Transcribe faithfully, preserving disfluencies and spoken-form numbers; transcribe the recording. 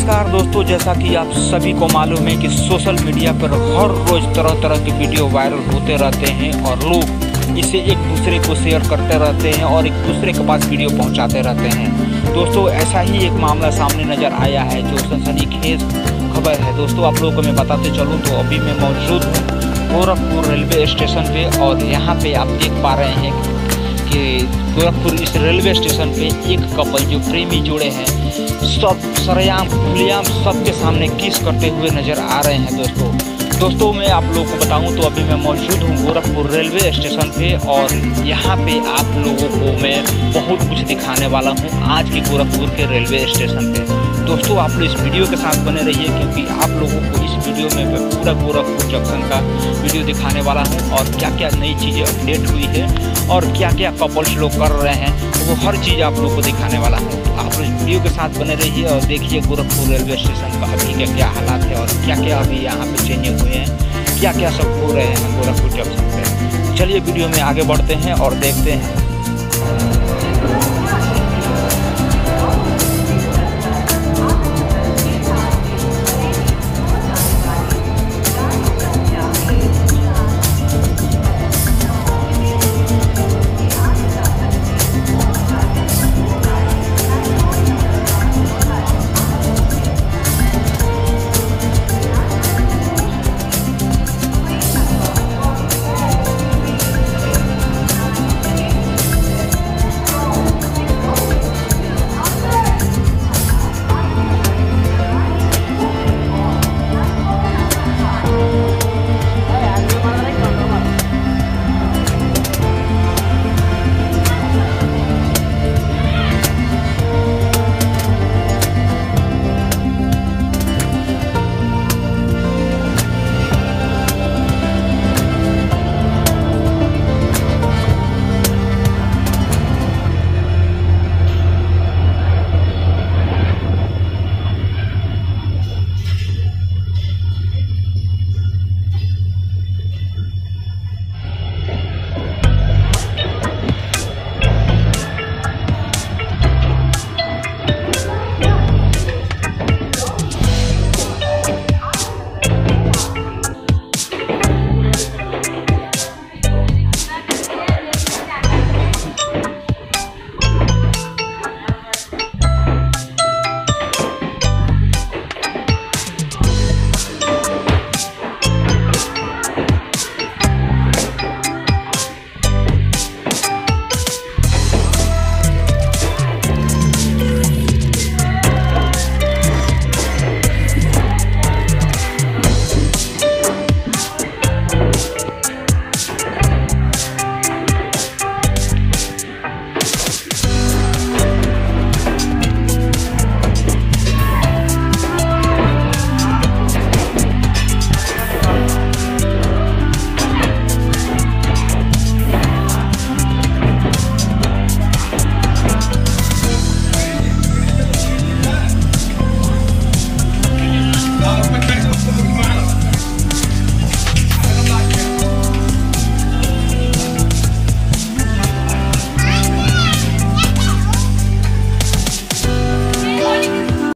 नमस्कार दोस्तों, जैसा कि आप सभी को मालूम है कि सोशल मीडिया पर हर रोज़ तरह तरह के वीडियो वायरल होते रहते हैं और लोग इसे एक दूसरे को शेयर करते रहते हैं और एक दूसरे के पास वीडियो पहुंचाते रहते हैं। दोस्तों, ऐसा ही एक मामला सामने नज़र आया है जो सनसनीखेज खबर है। दोस्तों, आप लोगों को मैं बताते चलूँ तो अभी मैं मौजूद हूँ गोरखपुर रेलवे स्टेशन पे और यहाँ पे आप देख पा रहे हैं कि गोरखपुर इस रेलवे स्टेशन पे एक कपल जो प्रेमी जुड़े हैं सब सरेआम खुलेआम सबके सामने किस करते हुए नज़र आ रहे हैं। दोस्तों दोस्तों मैं आप लोगों को बताऊं तो अभी मैं मौजूद हूं गोरखपुर रेलवे स्टेशन पे और यहाँ पे आप लोगों को मैं बहुत कुछ दिखाने वाला हूं आज के गोरखपुर के रेलवे स्टेशन पे। दोस्तों आप लोग इस वीडियो के साथ बने रहिए क्योंकि आप लोगों को इस वीडियो में मैं पूरा गोरखपुर जंक्शन का वीडियो दिखाने वाला हूँ और क्या क्या नई चीज़ें अपडेट हुई है और क्या क्या कपल्स लोग कर रहे हैं तो वो हर चीज़ आप लोग को दिखाने वाला हूँ। तो आप लोग इस वीडियो के साथ बने रहिए और देखिए गोरखपुर रेलवे स्टेशन का अभी क्या क्या हालात है और क्या क्या अभी यहाँ पे चेंजिंग हुए हैं, क्या क्या सब हो रहे हैं गोरखपुर जंक्शन पे। चलिए वीडियो में आगे बढ़ते हैं और देखते हैं।